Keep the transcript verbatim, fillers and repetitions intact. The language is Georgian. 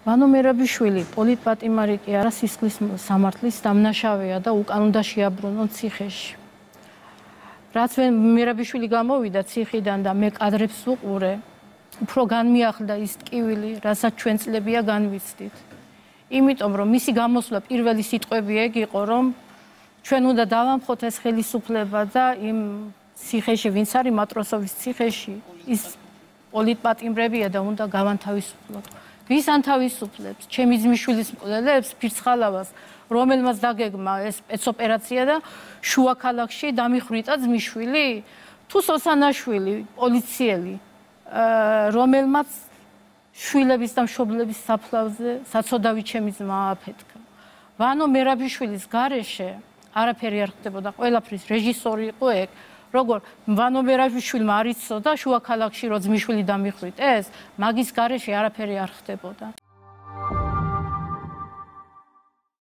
ვანო მერაბიშვილი პოლიტპატიმარი კი არა სისხლის სამართლის დამნაშავეა და უკან უნდა შეაბრუნონ ციხეში. რაც მერაბიშვილი გამოვიდა ციხიდან და მე კადრებს ვუყურე, უფრო განმიახლდა ის ტკივილი, რასაც ჩვენ წლებია განვიცდით. იმიტომ რომ მისი გამოსვლა პირველი სიტყვები ეგ იყო, რომ ჩვენ უნდა დავამხოთ ეს ხელისუფლება და იმ ციხეში, ვინც არის მატროსოვის ციხეში, ის პოლიტპატიმრებია და უნდა გავანთავისუფლოთ. ვის ანთავისუფლებს? ჩემი ძმისშვილის მკვლელებს, ფირცხალავას, რომელმაც დაგეგმა ეს სპეცოპერაცია და შუა ქალაქში დამიხვიტა ძმისშვილი, თუ სოსანაშვილი, პოლიციელი, რომელმაც შვილების და მშობლების საფლავზე საცოდავი ჩემი ძმა აფეთქა. ვანო მერაბიშვილის გარეშე არაფერი არ ხდებოდა, ყველაფრის რეჟისორი იყო ეგ. როგორ ვანო მერაბიშვილმა არ იცოდა შუა ქალაქში რო ძმისშვილი დამიხვიტეს, მაგის გარეშე არაფერი არ ხდებოდა.